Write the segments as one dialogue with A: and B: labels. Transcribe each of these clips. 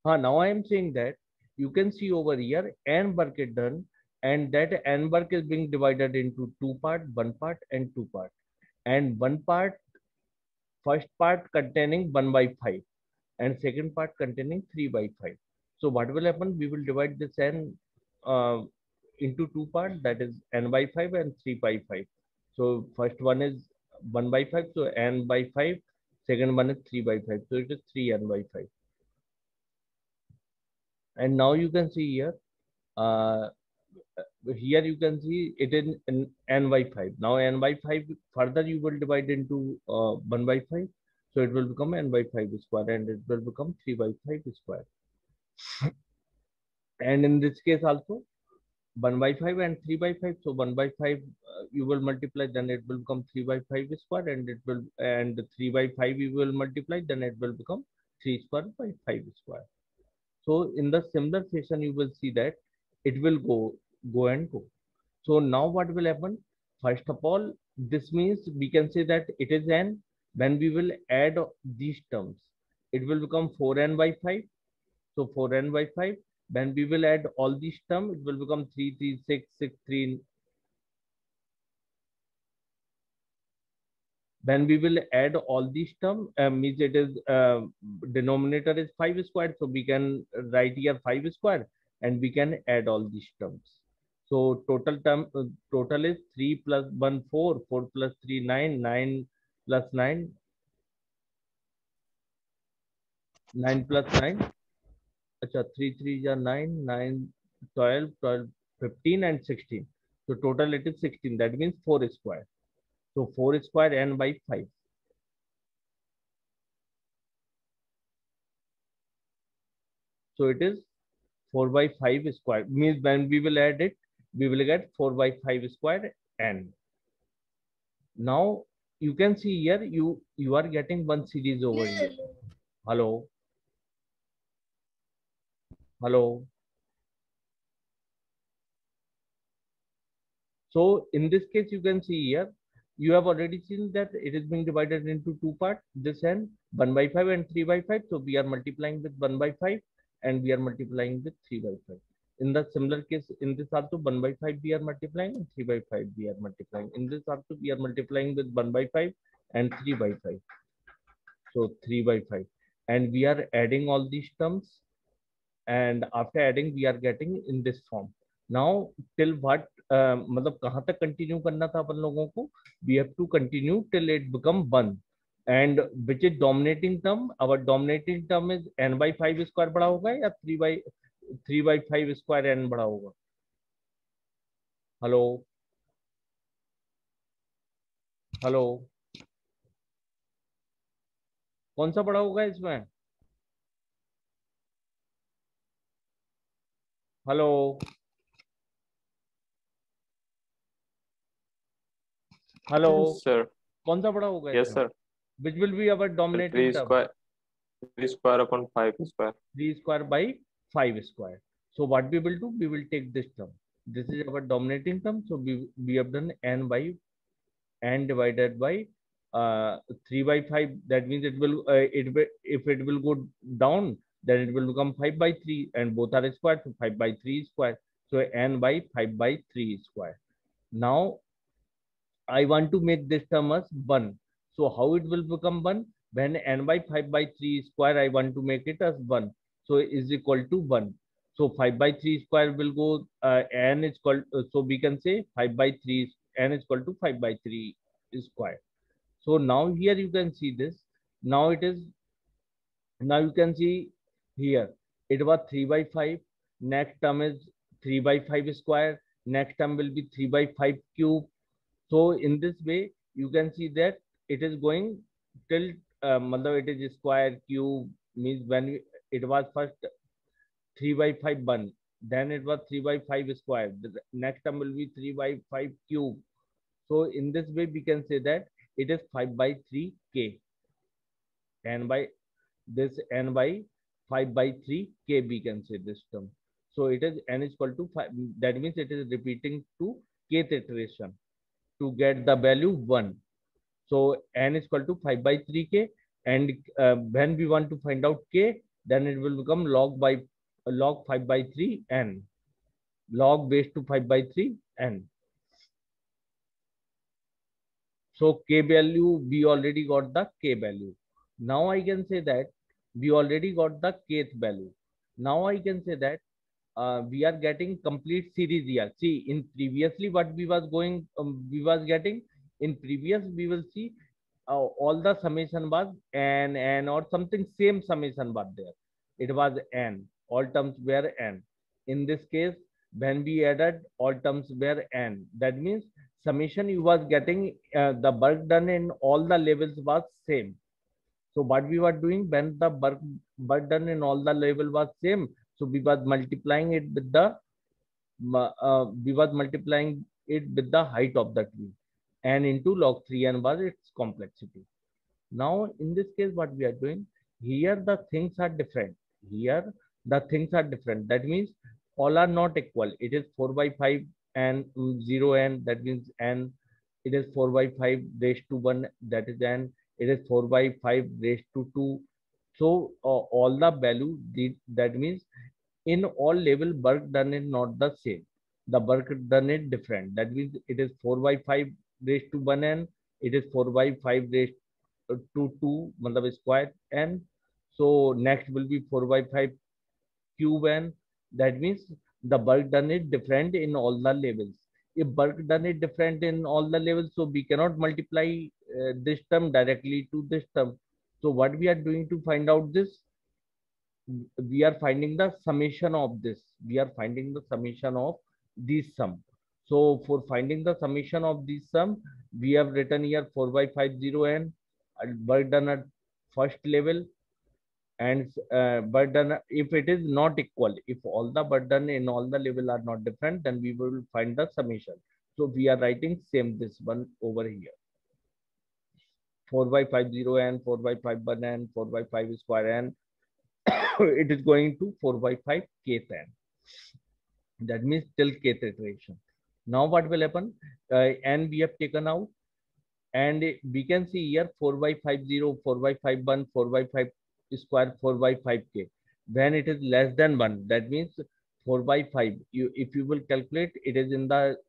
A: Now I am saying that you can see over here n work is done, and that n work is being divided into two part, one part and two part. And one part, first part containing 1 by 5 and second part containing 3 by 5. So what will happen? We will divide this n uh, into two parts, that is n by 5 and 3 by 5. So first one is 1 by 5, so n by 5. Second one is 3 by 5, so it is 3n by 5. And now you can see here, uh, here you can see it in n by 5. Now n by 5 further you will divide into 1 by 5. So it will become n by 5 square, and it will become 3 by 5 square. And in this case also 1 by 5 and 3 by 5. So 1 by 5 you will multiply, then it will become 3 by 5 square, and it will, and 3 by 5 you will multiply, then it will become 3 square by 5 square. So in the similar fashion you will see that it will go and go. So now what will happen? First of all, this means we can say that it is n. When we will add these terms, it will become 4n by 5. So 4n by 5. When we will add all these terms, it will become 3, 3, 6, 6, 3. When we will add all these terms, means it is denominator is 5 squared. So we can write here 5 squared, and we can add all these terms. So total is 3 plus 1 4, 4 plus 3 9, 9 plus 9, 9 plus 9. Acha, 3 3 is 9, 9 12, 12 15 and 16. So total it is 16. That means 4 square. So 4 square n by 5. So it is 4 by 5 square. Means when we will add it, we will get 4 by 5 square n. Now you can see here, you are getting one series over here. Hello. Hello. So in this case, you can see here, you have already seen that it is being divided into two parts, this n, 1 by 5 and 3 by 5. So we are multiplying with 1 by 5 and we are multiplying with 3 by 5. In the similar case, in this also 1 by 5 we are multiplying and 3 by 5 we are multiplying. In this also we are multiplying with 1 by 5 and 3 by 5. So 3 by 5. And we are adding all these terms. And after adding, we are getting in this form. Now, till what, मतलब कहाँ तक continue करना था अपन लोगों को? We have to continue till it become 1. And which is dominating term? Our dominating term is n by 5 square बड़ा होगा या 3 by 5 square n बड़ा होगा? हेलो हेलो, कौन सा बड़ा होगा इसमें? Hello hello,
B: Yes, sir.
A: कौन सा बड़ा होगा
B: Yes,
A: इसमें?
B: sir.
A: Which will be our dominating
B: 3
A: term?
B: square, 3 square upon 5 square.
A: 3 square by 5 square. So what we will do, we will take this term. This is our dominating term. So we have done n by n divided by 3 by 5. That means it will, if it will go down, then it will become 5 by 3, and both are square. So 5 by 3 square. So n by 5 by 3 square. Now I want to make this term as 1. So how it will become 1? When n by 5 by 3 square, I want to make it as 1. So is equal to 1. So 5 by 3 square will go, n is equal, so we can say 5 by 3, n is equal to 5 by 3 square. So now here you can see this. Now it is, now you can see here, it was 3 by 5. Next term is 3 by 5 square. Next term will be 3 by 5 cube. So in this way, you can see that it is going till, it is square, cube, means when it was first 3 by 5 1, then it was 3 by 5 square. The next term will be 3 by 5 cube. So in this way, we can say that it is 5 by 3 k. And by this n by 5 by 3 k, we can say this term. So it is n is equal to 5. That means it is repeating to kth iteration to get the value 1. So n is equal to 5 by 3k, and when we want to find out k, then it will become log 5 by 3 n, log base to 5 by 3 n. So k value, we already got the k value. Now I can say that we already got the kth value. Now I can say that we are getting complete series here. See, in previously what we was getting in previous, we will see all the summation was n or something, same summation was there. It was n, all terms were n. In this case, when we added, all terms were n. That means summation you was getting, the work done in all the levels was same. So what we were doing, when the work done in all the level was same, so we was multiplying it with the height of the tree, and into log 3n was its complexity. Now in this case, what we are doing here, the things are different. Here the things are different. That means all are not equal. It is 4 by 5 and 0 n. That means n. It is 4 by 5 raised to 1. That is n. It is 4 by 5 raised to 2. So all the value, that means in all level, work done is not the same. The work done is different. That means it is 4 by 5 raised to 1 n. It is 4 by 5 raised to 2, matlab square n. So next will be 4 by 5 cube n. That means the work done is different in all the levels. If work done is different in all the levels, so we cannot multiply this term directly to this term. So what we are doing to find out this, we are finding the summation of this. We are finding the summation of these sum. So for finding the summation of these sum, we have written here 4 by 5 0 n, work done at first level, and work done if it is not equal. If all the work done in all the level are not different, then we will find the summation. So we are writing same this one over here. 4 by 5 0 n, 4 by 5 1 n, 4 by 5 square n. It is going to 4 by 5 kth n. That means till kth iteration. Now what will happen? N we have taken out, and we can see here 4 by 5 0, 4 by 5 1, 4 by 5 square, 4 by 5 k. When it is less than 1, that means 4 by 5. If you will calculate, it is in the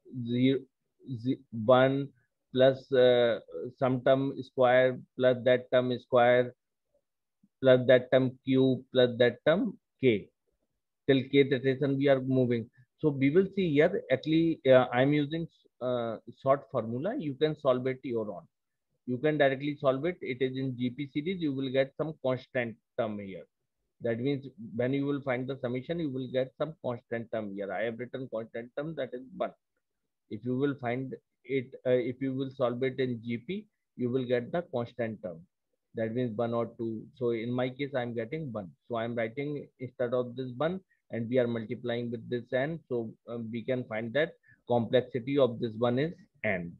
A: 1 plus some term square plus that term square plus that term cube plus that term k. Till kth iteration we are moving. So we will see here, actually I'm using short formula. You can solve it your own. You can directly solve it. It is in GP series. You will get some constant term here. That means when you will find the summation, you will get some constant term here. I have written constant term, that is 1. If you will find it, if you will solve it in GP, you will get the constant term. That means 1 or 2. So in my case, I'm getting 1. So I'm writing instead of this 1, and we are multiplying with this n. So we can find that complexity of this one is n.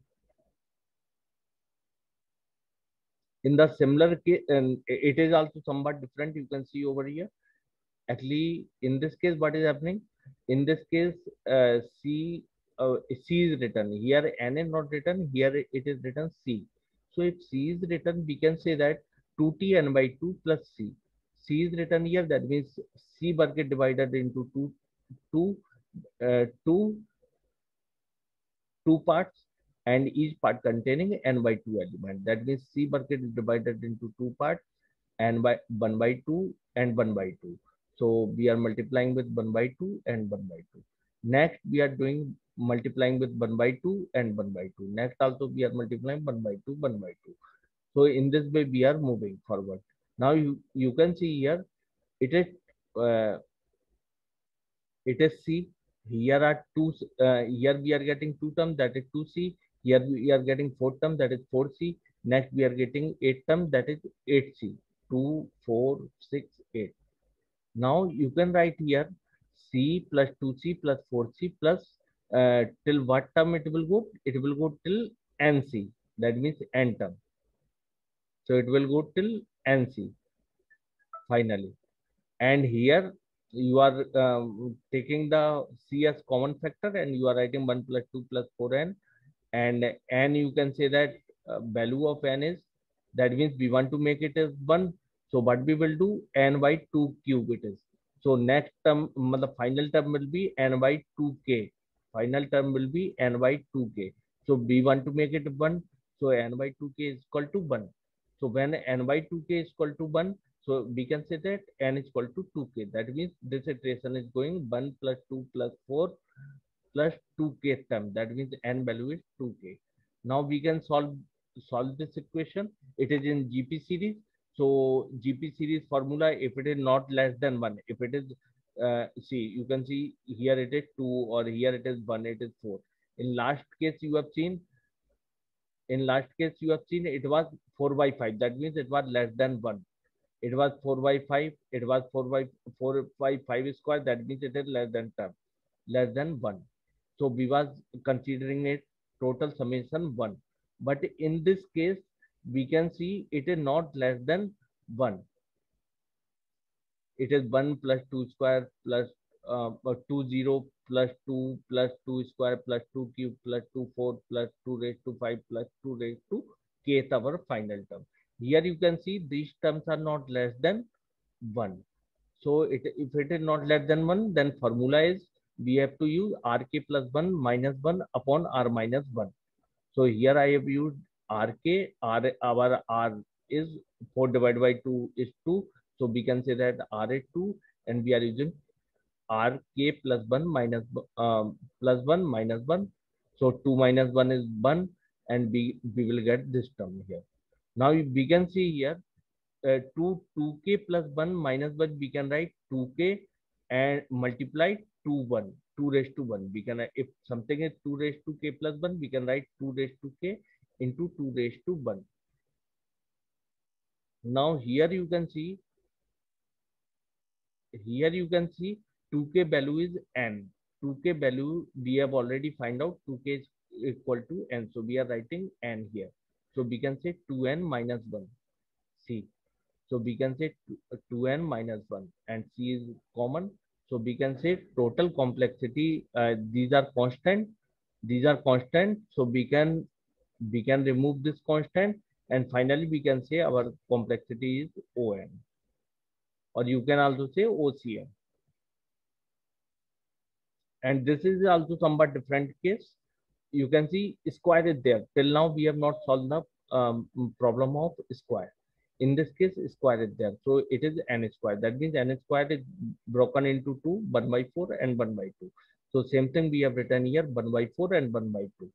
A: In the similar case, it is also somewhat different. You can see over here. Actually, in this case, what is happening? In this case, C is written here. N is not written here. It is written C. So if C is written, we can say that 2t n by 2 plus C. C is written here. That means C bucket divided into two parts, and each part containing n by 2 element. That means C bucket is divided into 2 parts, n by 1 by 2 and 1 by 2. So we are multiplying with 1 by 2 and 1 by 2. Next, we are doing multiplying with 1 by 2 and 1 by 2. Next also we are multiplying 1 by 2, 1 by 2. So in this way we are moving forward. Now you can see here, it is C. Here are two. Here we are getting 2 terms, that is 2C. Here we are getting 4 term, that is 4C. Next we are getting 8 term, that is 8C. 2, 4, 6, 8. Now you can write here C plus 2C plus 4C plus till what term it will go? It will go till NC. That means n term. So it will go till NC finally. And here you are taking the C as common factor, and you are writing 1 plus 2 plus 4n. And n, you can say that value of n is, that means we want to make it as 1. So what we will do, n by 2 cube it is. So next term, final term will be n by 2k. Final term will be n by 2k. So we want to make it 1. So n by 2k is equal to 1. So when n by 2k is equal to 1, so we can say that n is equal to 2k. That means this iteration is going 1 plus 2 plus 4 plus 2k term. That means n value is 2k. Now we can solve this equation. It is in GP series. So GP series formula, if it is not less than 1, if it is, see, you can see here it is 2 or here it is 1, it is 4. In last case you have seen, it was 4 by 5. That means it was less than 1. It was 4 by 5. It was 4 by 5 square. That means it is less than term, less than 1. So we was considering it total summation 1. But in this case, we can see it is not less than 1. It is 1 plus 2 square plus 2 0 plus 2 plus 2 square plus 2 cube plus 2 4 plus 2 raised to 5 plus 2 raised to kth our final term. Here you can see these terms are not less than 1. So if it is not less than 1, then formula is we have to use rk plus 1 minus 1 upon r minus 1. So here I have used rk, our r is 4 divided by 2 is 2. So we can say that r is 2 and we are using rk plus 1 minus plus 1 minus 1. So 2 minus 1 is 1 and we will get this term here. Now we can see here 2k plus 1 minus 1, we can write 2k and multiply 2 raised to 1. We can, if something is 2 raised to k plus 1, we can write 2 raised to k into 2 raised to 1. Now here you can see 2k value is n. 2k value we have already find out, 2k is equal to n. So we are writing n here. So we can say 2n minus 1. C. So we can say 2n minus 1 and c is common. So we can say total complexity, these are constant. So we can remove this constant and finally we can say our complexity is ON, or you can also say OCN. And this is also somewhat different case. You can see square is there. Till now we have not solved the problem of square. In this case, square is there. So it is n square. That means n square is broken into 2, 1 by 4 and 1 by 2. So same thing we have written here, 1 by 4 and 1 by 2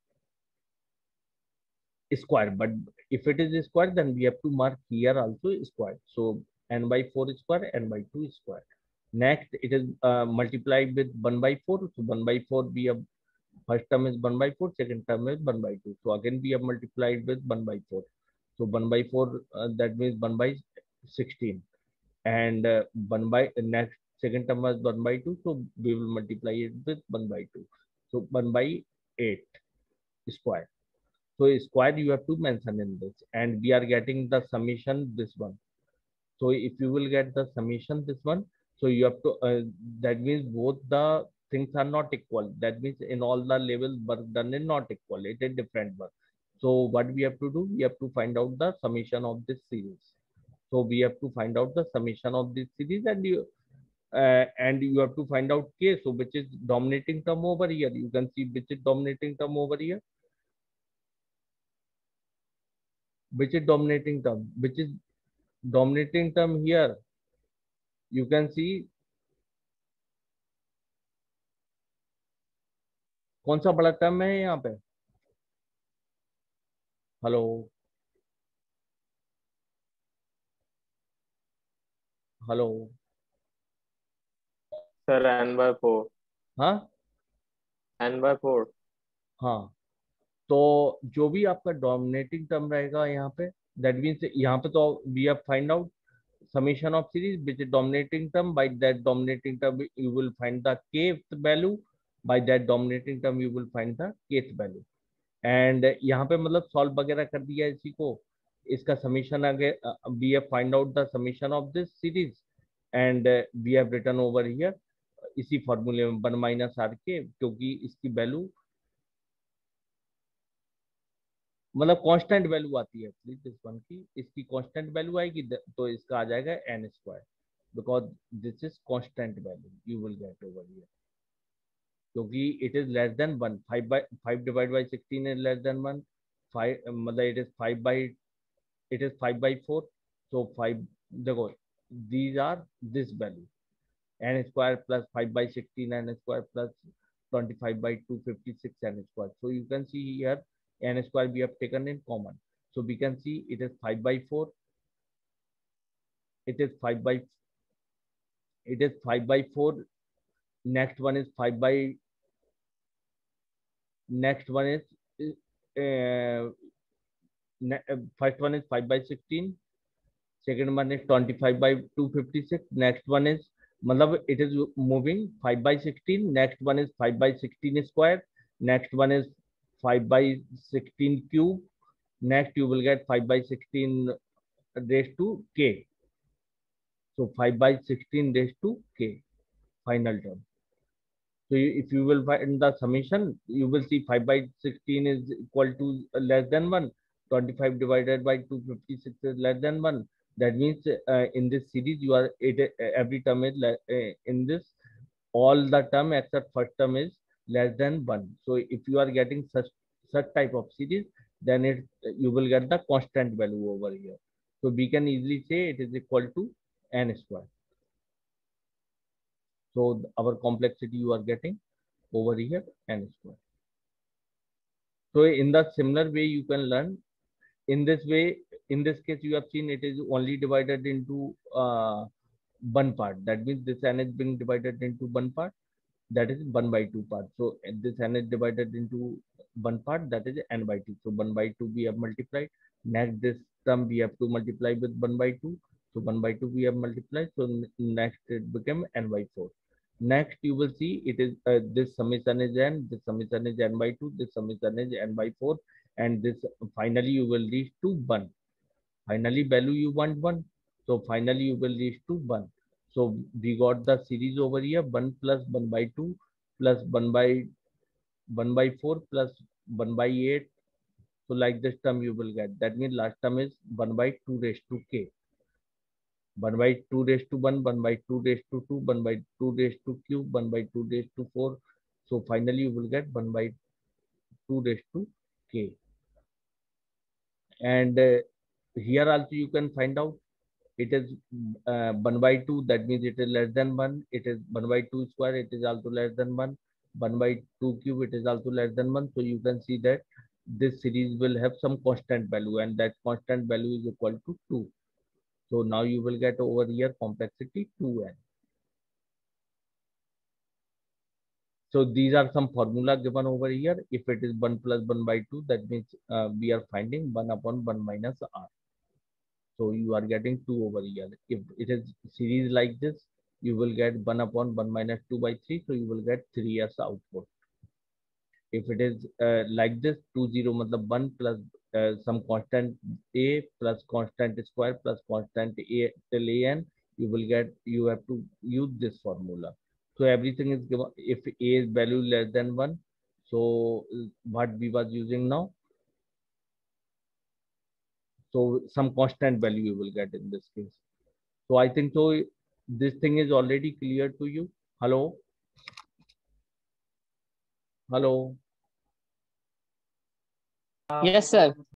A: square. But if it is square, then we have to mark here also square. So n by 4 square, n by 2 square. Next, it is multiplied with 1 by 4. So 1 by 4 we have, first term is 1 by 4, second term is 1 by 2. So again we have multiplied with 1 by 4. So 1 by 4, that means 1 by 16. And 1 by next second term was 1 by 2. So we will multiply it with 1 by 2. So 1 by 8 square. So square you have to mention in this. And we are getting the summation this one. So if you will get the summation this one, so you have to, that means both the things are not equal. That means in all the levels work done is not equal. It is different work. So what we have to do, we have to find out the summation of this series. So we have to find out the summation of this series and you have to find out k. So which is dominating term over here. You can see which is dominating term over here. Which is dominating term? Which is dominating term here? You can see कौन सा बड़ा term है यहाँ पे? Hello hello
B: sir n by 4.
A: हाँ
B: n by 4.
A: हाँ, तो जो भी आपका डोमिनेटिंग टर्म रहेगा यहाँ पे, दैट मीन्स यहाँ पे तो we have find out summation of series which is dominating term. By that dominating term you will find the kth value. By that dominating term you will find the kth value. And यहाँ पे मतलब solve वगैरह कर दिया इसी को, इसका summation आगे we have find out the summation of this series and we have written over here इसी फॉर्मूले में 1 माइनस आर के, क्योंकि इसकी वैल्यू मतलब कांस्टेंट वैल्यू आती है एक्चुअली दिस वन की, इसकी कांस्टेंट वैल्यू आएगी तो इसका आ जाएगा n square, because this is constant value you will get over here, क्योंकि it is less than 1, 5 divide by 16 is less than 1, 5 मतलब इट इज 5/4, so 5, देखो these are this value n square plus 5/16 n square plus 25/256 n square. So you can see here n square we have taken in common, so we can see it is 5/4, it is 5/4, next one is 5 by, next one is uh, first one is 5/16, second one is 25/256, next one is matlab it is moving 5/16, next one is 5/16 square, next one is 5/16 cube, next you will get 5/16 raised to k, so 5/16 raised to k final term. So if you will find the summation, you will see 5/16 is equal to less than 1. 25 divided by 256 is less than 1. That means in this series, you are every term is in this, all the term except first term is less than 1. So if you are getting such type of series, then you will get the constant value over here. So we can easily say it is equal to n square. So our complexity you are getting over here n square. So in the similar way you can learn. In this way, in this case you have seen it is only divided into one part. That means this n is being divided into one part, that is 1/2 part. So this n is divided into one part, that is n/2. So 1/2 we have multiplied. Next this term we have to multiply with 1/2. So 1/2 we have multiplied. So next it became n/4. Next you will see it is this summation is n, this summation is n/2, this summation is n/4, and this finally you will reach to 1. Finally value you want 1. So finally you will reach to 1. So we got the series over here 1 plus 1/2 plus 1/4 plus 1/8. So like this term you will get. That means last term is 1/2 raised to k. 1/2 raised to 1, 1/2 raised to 2, 1/2 raised to cube, 1/2 raised to 4. So finally you will get 1/2 raised to k. And here also you can find out it is 1/2, that means it is less than 1. It is 1/2 square, it is also less than 1. 1/2 cube, it is also less than 1. So you can see that this series will have some constant value, and that constant value is equal to 2. So now you will get over here complexity 2n. So these are some formula given over here. If it is 1 plus 1/2, that means we are finding 1 upon 1 minus r. So you are getting 2 over here. If it is series like this, you will get 1 upon 1 minus 2/3. So you will get 3 as output. If it is like this, 2 0 matlab 1 plus some constant a plus constant square plus constant a till an, you have to use this formula. So everything is given. If a is value less than 1, so what we was using now, so some constant value you will get in this case. So I think so this thing is already clear to you. Hello? Hello?
C: Yes, sir.